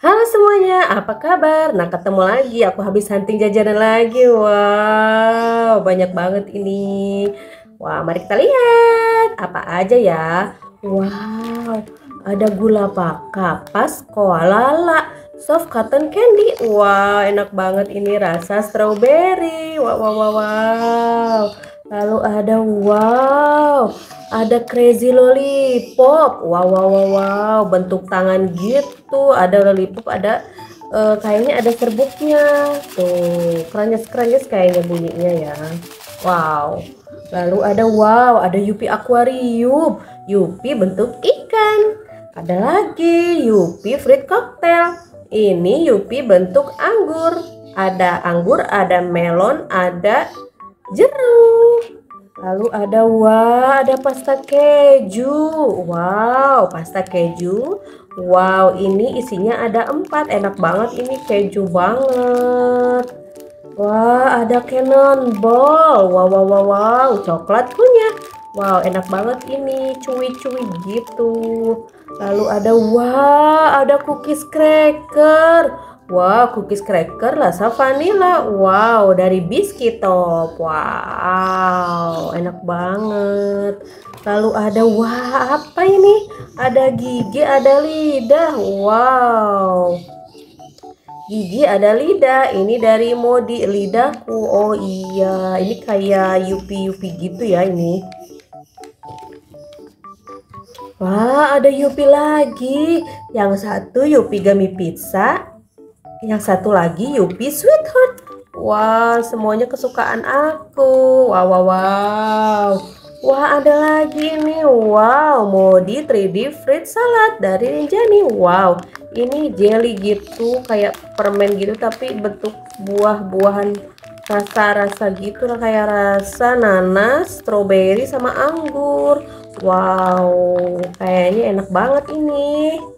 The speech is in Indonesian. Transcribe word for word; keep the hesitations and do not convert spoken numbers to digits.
Halo semuanya, apa kabar? Nah, ketemu lagi, aku habis hunting jajanan lagi. Wow, banyak banget ini. Wah, mari kita lihat apa aja ya. Wow, ada gula pak, kapas, koalala, soft cotton candy. Wah, enak banget ini rasa strawberry. Wow, wow, wow, wow. Lalu ada wow, ada crazy lollipop. Wow, wow, wow, wow, bentuk tangan gitu. Ada lollipop, ada eh, kayaknya ada serbuknya. Tuh, krenyes-krenyes kayaknya bunyinya ya. Wow. Lalu ada wow, ada Yupi akuarium. Yupi bentuk ikan. Ada lagi Yupi fruit cocktail. Ini Yupi bentuk anggur. Ada anggur, ada melon, ada jeruk. Lalu ada wah, ada pasta keju. Wow, pasta keju. Wow, ini isinya ada empat. Enak banget ini keju banget. Wah, ada cannonball. Wow, wow, wow, wow, coklat punya. Wow, enak banget ini, cuy-cuy gitu. Lalu ada wah, ada cookies cracker. Wow, cookies cracker rasa vanilla. Wow, dari Biscuit Top. Wow, enak banget. Lalu ada wah, apa ini? Ada gigi, ada lidah. Wow. Gigi ada lidah, ini dari Modi lidahku. Oh iya, ini kayak Yupi-Yupi gitu ya ini. Wah, ada Yupi lagi. Yang satu Yupi Gummy Pizza, yang satu lagi Yupi Sweetheart. Wah, semuanya kesukaan aku. Wow, wow, wow. Wah, ada lagi nih. Wow, Modi tiga D fruit salad dari Rinjani. Wow, ini jelly gitu, kayak permen gitu tapi bentuk buah-buahan rasa-rasa gitu lah, kayak rasa nanas, stroberi sama anggur. Wow, kayaknya enak banget ini.